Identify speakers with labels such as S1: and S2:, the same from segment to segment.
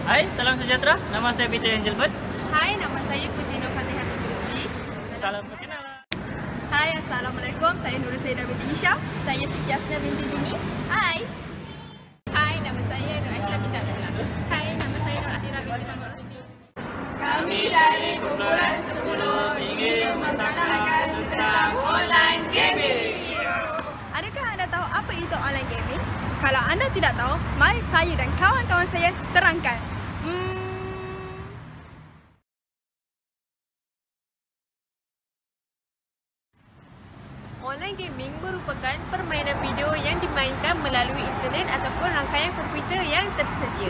S1: Hai, salam sejahtera. Nama saya Peter Angelbert.
S2: Hai, nama saya Putri Nur Fatihah binti Rusli.
S1: Salam perkenalan.
S3: Hai, Assalamualaikum. Saya Nur Saidah binti Isha.
S2: Saya Siti Asna binti Juni.
S3: Hai.
S2: Hai, nama saya Nur Aisyah binti Abdullah. Hai, nama saya Nur Atira binti Mangkok Rusli.
S3: Kami dari kumpulan 10 ingin membanggakan tentang online gaming. Adakah anda tahu apa itu online gaming? Kalau anda tidak tahu, mari saya dan kawan-kawan saya terangkan.
S2: Online gaming merupakan permainan video yang dimainkan melalui internet ataupun rangkaian komputer yang tersedia.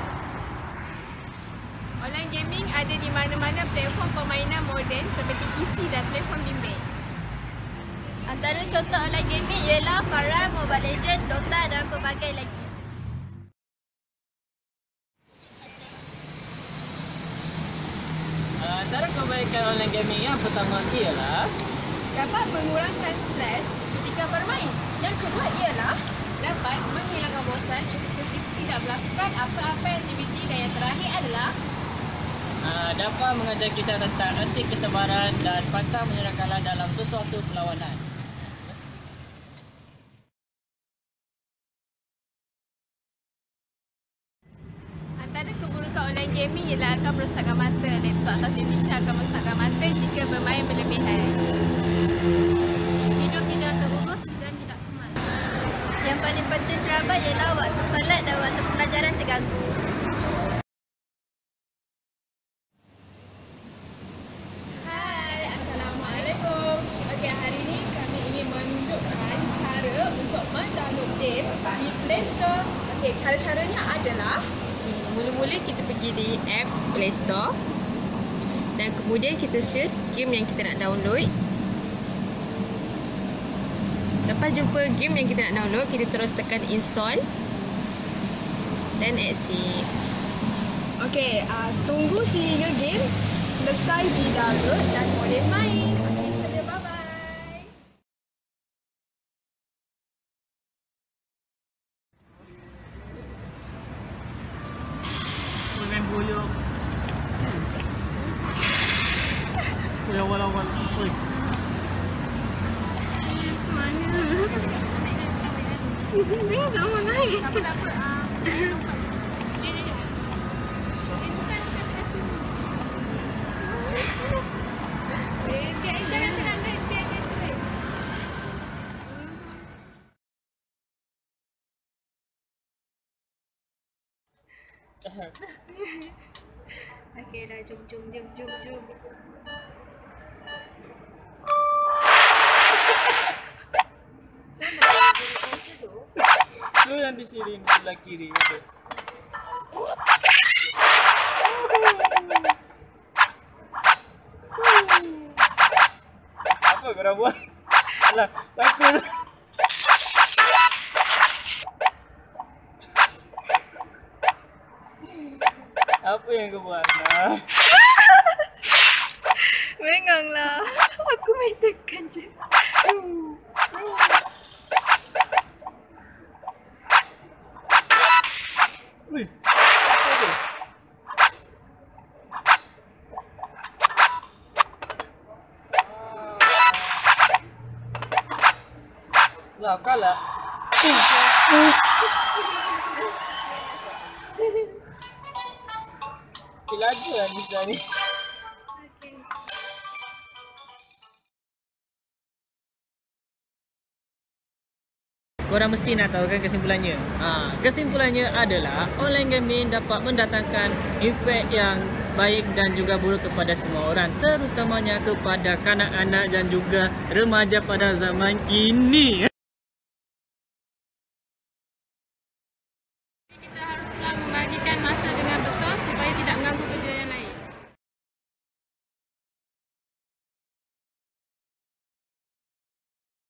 S2: Online gaming ada di mana-mana platform permainan moden seperti PC dan telefon bimbit.
S4: Antara contoh online gaming ialah Farah, Mobile Legends, Dota dan pelbagai lagi.
S1: Cara kebaikan online gaming yang pertama ialah
S2: Dapat mengurangkan stres ketika bermain. Yang kedua ialah dapat menghilangkan bosan ketika tidak melakukan apa-apa aktiviti, dan yang terakhir adalah
S1: dapat mengajar kita tentang erti kesabaran dan pantang menyerah kalah dalam sesuatu perlawanan.
S2: antara keburukan online gaming ialah akan merosakkan mata. Laptop atau televisyen akan merosakkan mata jika bermain berlebihan.
S4: Hidup tidak terurus dan tidak kuman. Yang paling penting terabat ialah waktu solat dan waktu pelajaran terganggu.
S3: Hai, Assalamualaikum. Okey, hari ini kami ingin menunjukkan cara untuk mendownload game di Play Store. Okey, cara-caranya adalah
S2: Mula-mula kita pergi di app Play Store dan kemudian kita search game yang kita nak download. Lepas jumpa game yang kita nak download, kita terus tekan install dan exit.
S3: okey, tunggu sehingga game selesai di-download dan boleh main. Okey, itu saja. Bye-bye.
S1: Main boyok. Awal-awal. Oi.
S4: Okey dah, jom.
S1: Tu yang di sini sebelah kiri tu. Apa kau dah buat? Alah, takut. Apa yang kau buat? Nah.
S3: Benganglah. Aku main tekan je.
S1: Wih, apa tu? Lah, kalah. Pelajar di sana. Korang mesti nak tahu kan kesimpulannya. Kesimpulannya adalah online gaming dapat mendatangkan efek yang baik dan juga buruk kepada semua orang, terutamanya kepada kanak-kanak dan juga remaja pada zaman kini.